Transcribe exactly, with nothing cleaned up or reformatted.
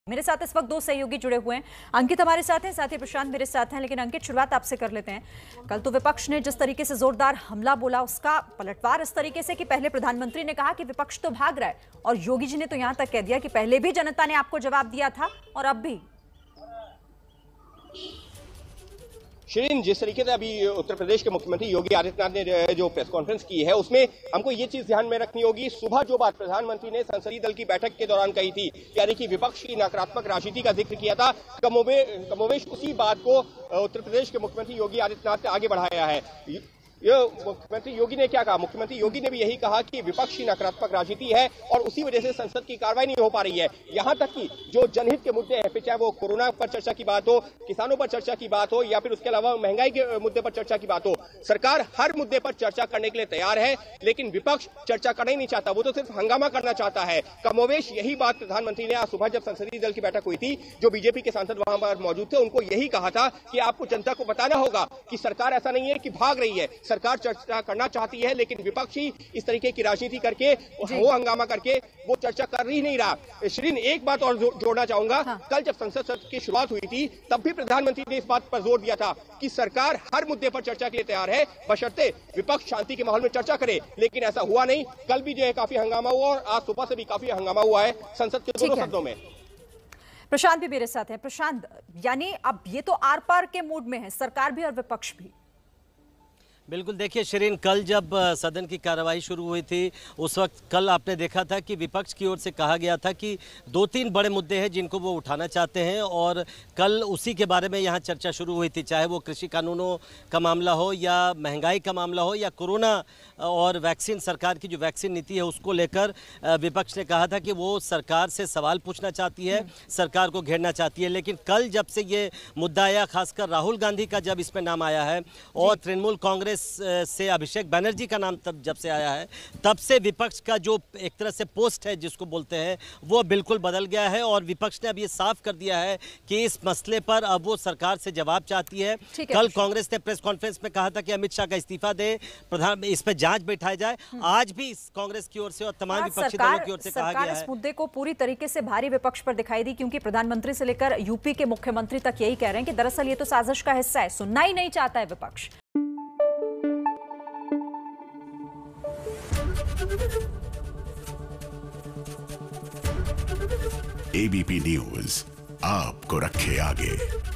मेरे साथ इस वक्त दो सहयोगी जुड़े हुए हैं। अंकित हमारे साथ हैं, साथ ही प्रशांत मेरे साथ हैं। लेकिन अंकित, शुरुआत आपसे कर लेते हैं। कल तो विपक्ष ने जिस तरीके से जोरदार हमला बोला, उसका पलटवार इस तरीके से कि पहले प्रधानमंत्री ने कहा कि विपक्ष तो भाग रहा है, और योगी जी ने तो यहां तक कह दिया कि पहले भी जनता ने आपको जवाब दिया था और अब भी। शिरीन, जिस तरीके से अभी उत्तर प्रदेश के मुख्यमंत्री योगी आदित्यनाथ ने जो प्रेस कॉन्फ्रेंस की है, उसमें हमको ये चीज ध्यान में रखनी होगी। सुबह जो बात प्रधानमंत्री ने संसदीय दल की बैठक के दौरान कही थी, यानी कि विपक्ष की नकारात्मक राजनीति का जिक्र किया था, कमोवेश उसी बात को उत्तर प्रदेश के मुख्यमंत्री योगी आदित्यनाथ ने आगे बढ़ाया है। ये मुख्यमंत्री योगी ने क्या कहा? मुख्यमंत्री योगी ने भी यही कहा कि विपक्ष की नकारात्मक राजनीति है और उसी वजह से संसद की कार्रवाई नहीं हो पा रही है। यहां तक कि जो जनहित के मुद्दे हैं, फिर चाहे वो कोरोना पर चर्चा की बात हो, किसानों पर चर्चा की बात हो, या फिर उसके अलावा महंगाई के मुद्दे पर चर्चा की बात हो, सरकार हर मुद्दे पर चर्चा करने के लिए तैयार है, लेकिन विपक्ष चर्चा करना ही नहीं चाहता। वो तो सिर्फ हंगामा करना चाहता है। कमोवेश यही बात प्रधानमंत्री ने आज सुबह जब संसदीय दल की बैठक हुई थी, जो बीजेपी के सांसद वहां पर मौजूद थे, उनको यही कहा था कि आपको जनता को बताना होगा कि सरकार ऐसा नहीं है कि भाग रही है, सरकार चर्चा करना चाहती है, लेकिन विपक्ष ही इस तरीके की राजनीति करके, वो हंगामा करके वो चर्चा कर ही नहीं रहा। श्रीन, एक बात और जोड़ना चाहूंगा। हाँ। कल जब संसद सत्र की शुरुआत हुई थी, तब भी प्रधानमंत्री ने इस बात पर जोर दिया था कि सरकार हर मुद्दे पर चर्चा के लिए तैयार है, बशर्ते विपक्ष शांति के माहौल में चर्चा करे। लेकिन ऐसा हुआ नहीं। कल भी जो है काफी हंगामा हुआ और आज सुबह से भी काफी हंगामा हुआ है संसद के दोनों सदनों में। प्रशांत भी मेरे साथ है। प्रशांत, यानी अब ये तो आर पार के मूड में है, सरकार भी और विपक्ष भी। बिल्कुल, देखिए शिरीन, कल जब सदन की कार्रवाई शुरू हुई थी, उस वक्त कल आपने देखा था कि विपक्ष की ओर से कहा गया था कि दो तीन बड़े मुद्दे हैं जिनको वो उठाना चाहते हैं, और कल उसी के बारे में यहाँ चर्चा शुरू हुई थी। चाहे वो कृषि कानूनों का मामला हो, या महंगाई का मामला हो, या कोरोना और वैक्सीन, सरकार की जो वैक्सीन नीति है उसको लेकर विपक्ष ने कहा था कि वो सरकार से सवाल पूछना चाहती है, सरकार को घेरना चाहती है। लेकिन कल जब से ये मुद्दा आया, खासकर राहुल गांधी का जब इसमें नाम आया है और तृणमूल कांग्रेस से अभिषेक बनर्जी का नाम तब जब से आया है, तब से विपक्ष का जो एक तरह से पोस्ट है जिसको बोलते हैं, वो बिल्कुल बदल गया है। और विपक्ष ने अब ये साफ कर दिया है कि इस मसले पर अब वो सरकार से जवाब चाहती है। कल कांग्रेस ने प्रेस कॉन्फ्रेंस में कहा था कि अमित शाह का इस्तीफा दे, प्रधान इस पर जांच बैठाई जाए। आज भी कांग्रेस की ओर से और तमाम विपक्षी दलों की ओर से कहा गया है। इस मुद्दे को पूरी तरीके से भारी विपक्ष पर दिखाई दी, क्योंकि प्रधानमंत्री से लेकर यूपी के मुख्यमंत्री तक यही कह रहे हैं कि दरअसल ये तो साजिश का हिस्सा है, सुनना ही नहीं चाहता है विपक्ष। एबीपी न्यूज आपको रखे आगे।